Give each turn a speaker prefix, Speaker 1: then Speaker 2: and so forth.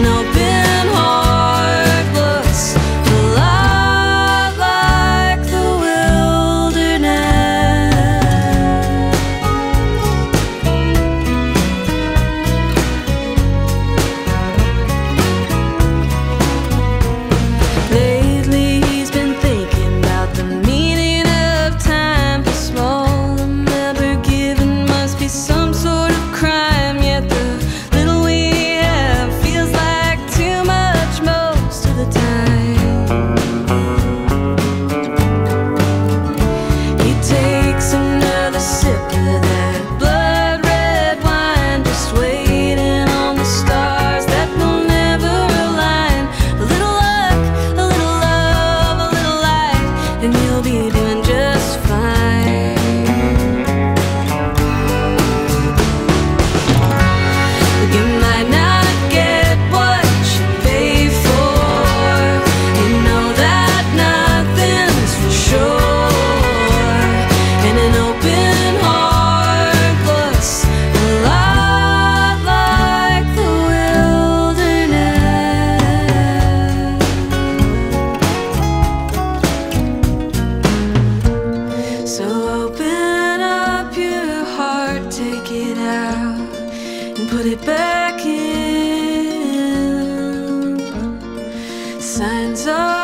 Speaker 1: an open heart looks a lot like the wilderness. Lately he's been thinking about the meaning of time. The small I'm ever given must be some sort of crime. Yet the little we have feels like too much most of the time. He takes another sip of that blood red wine, just waiting on the stars that will never align. A little luck, a little love, a little light, and you'll be doing just fine. You might not get what you pay for. You know that nothing's for sure. And an open heart looks a lot like the wilderness. So open up your heart, take it out, and put it back in. Signs are